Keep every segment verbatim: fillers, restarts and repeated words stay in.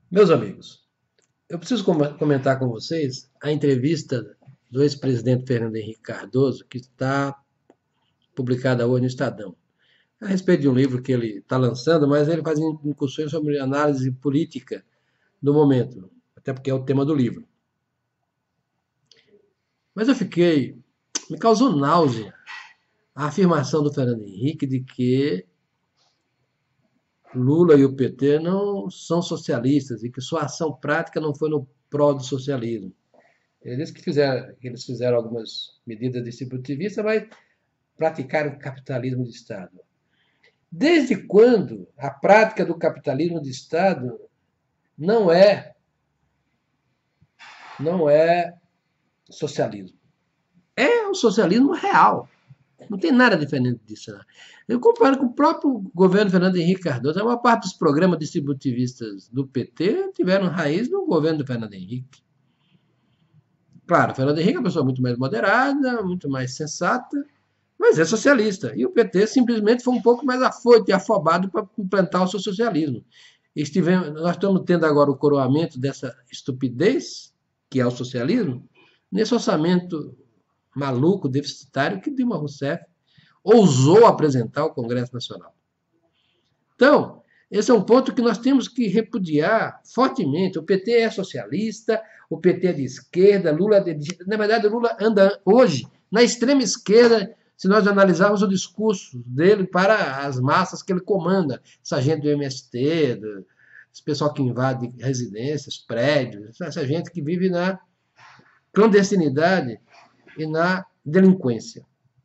Meus amigos, eu preciso com- comentar com vocês a entrevista do ex-presidente Fernando Henrique Cardoso, que está publicada hoje no Estadão, a respeito de um livro que ele está lançando, mas ele faz incursões sobre análise política do momento, até porque é o tema do livro. Mas eu fiquei, me causou náusea a afirmação do Fernando Henrique de que Lula e o P T não são socialistas e que sua ação prática não foi no prol do socialismo. Ele disse que, fizeram, que eles fizeram algumas medidas distributivistas, mas praticaram capitalismo de Estado. Desde quando a prática do capitalismo de Estado não é, não é socialismo? É o socialismo real. Não tem nada diferente disso. Não. Eu comparo com o próprio governo Fernando Henrique Cardoso. A maior parte dos programas distributivistas do P T tiveram raiz no governo do Fernando Henrique. Claro, o Fernando Henrique é uma pessoa muito mais moderada, muito mais sensata, mas é socialista. E o P T simplesmente foi um pouco mais afoito e afobado para implantar o seu socialismo. Estivemos, nós estamos tendo agora o coroamento dessa estupidez, que é o socialismo, nesse orçamento maluco, deficitário, que Dilma Rousseff ousou apresentar ao Congresso Nacional. Então, esse é um ponto que nós temos que repudiar fortemente. O P T é socialista, o P T é de esquerda, Lula é de... Na verdade, o Lula anda hoje na extrema esquerda, se nós analisarmos o discurso dele para as massas que ele comanda, essa gente do M S T, do, esse pessoal que invade residências, prédios, essa gente que vive na clandestinidade e na delinquência.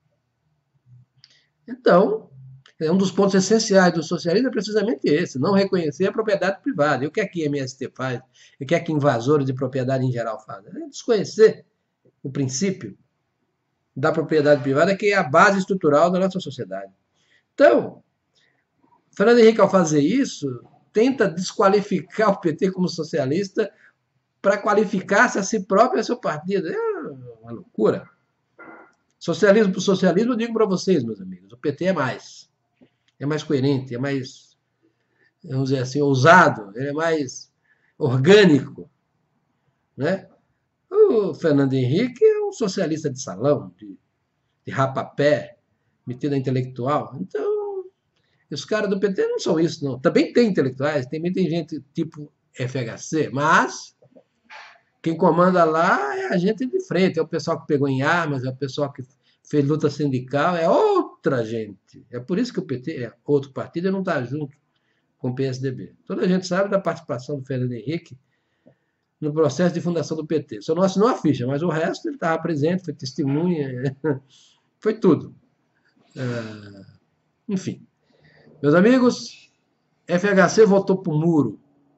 Então, é um dos pontos essenciais do socialismo é precisamente esse, não reconhecer a propriedade privada. E o que é que a M S T faz? E o que é que invasores de propriedade em geral fazem? É desconhecer o princípio da propriedade privada, que é a base estrutural da nossa sociedade. Então, Fernando Henrique, ao fazer isso, tenta desqualificar o P T como socialista para qualificar-se a si próprio e a seu partido. É uma loucura. Socialismo por socialismo, eu digo para vocês, meus amigos, o P T é mais. É mais coerente, é mais, vamos dizer assim, ousado, ele é mais orgânico. Né? O Fernando Henrique é um socialista de salão, de, de rapapé, metido a intelectual. Então, os caras do P T não são isso, não. Também tem intelectuais, também tem gente tipo F H C, mas quem comanda lá é a gente de frente, é o pessoal que pegou em armas, é o pessoal que fez luta sindical, é outra gente. É por isso que o P T é outro partido e não está junto com o P S D B. Toda a gente sabe da participação do Fernando Henrique no processo de fundação do P T. Só não assinou a ficha, mas o resto ele estava presente, foi testemunha, foi tudo. Uh, enfim. Meus amigos, F H C voltou para o muro.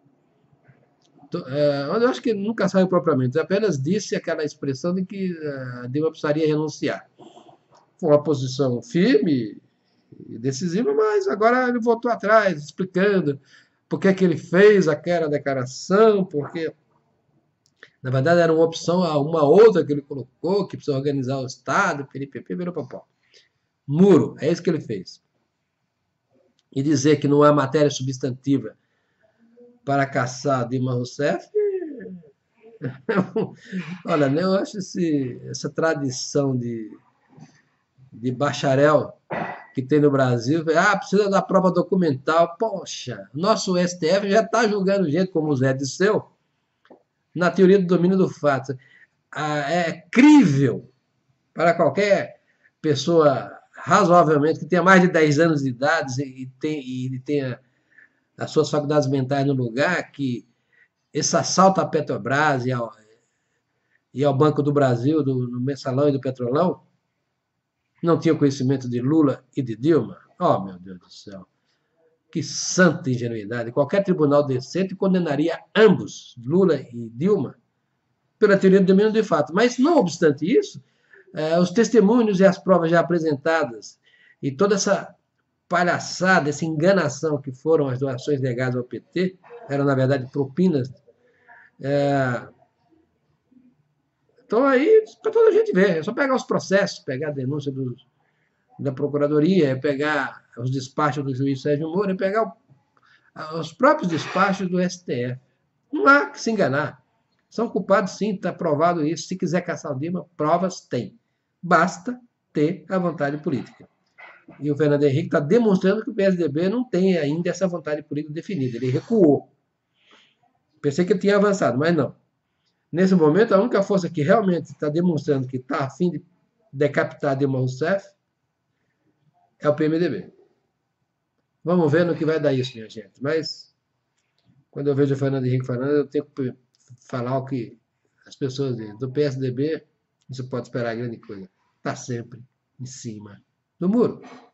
Uh, eu acho que nunca saiu propriamente, apenas disse aquela expressão de que a Dilma precisaria renunciar. Foi uma posição firme e decisiva, mas agora ele voltou atrás, explicando por que, que ele fez aquela declaração, porque na verdade era uma opção a uma outra que ele colocou, que precisa organizar o Estado, piripipi, virou papó. Muro, é isso que ele fez. E dizer que não há matéria substantiva para caçar Dilma Rousseff, olha, eu acho esse, essa tradição de, de bacharel que tem no Brasil, ah, precisa da prova documental. Poxa, nosso S T F já está julgando gente como o Zé Disseu na teoria do domínio do fato. Ah, é crível para qualquer pessoa razoavelmente que tenha mais de dez anos de idade e, tem, e tenha as suas faculdades mentais no lugar, que esse assalto à Petrobras e ao, e ao Banco do Brasil, do, no Mensalão e do Petrolão, não tinha conhecimento de Lula e de Dilma? Oh, meu Deus do céu. Que santa ingenuidade. Qualquer tribunal decente condenaria ambos, Lula e Dilma, pela teoria do domínio de fato. Mas, não obstante isso, eh, os testemunhos e as provas já apresentadas e toda essa palhaçada, essa enganação que foram as doações legadas ao P T, eram, na verdade, propinas. É... Então, aí, para toda a gente ver, é só pegar os processos, pegar a denúncia dos, da Procuradoria, é pegar os despachos do juiz Sérgio Moro, é pegar o, os próprios despachos do S T F. Não há que se enganar. São culpados, sim, está provado isso. Se quiser caçar o Dilma, provas tem. Basta ter a vontade política. E o Fernando Henrique está demonstrando que o P S D B não tem ainda essa vontade política definida. Ele recuou. Pensei que ele tinha avançado, mas não. Nesse momento, a única força que realmente está demonstrando que está a fim de decapitar Dilma Rousseff é o P M D B. Vamos ver no que vai dar isso, minha gente. Mas, quando eu vejo o Fernando Henrique falando, eu tenho que falar o que as pessoas dizem. Do P S D B, você pode esperar grande coisa. Está sempre em cima do muro.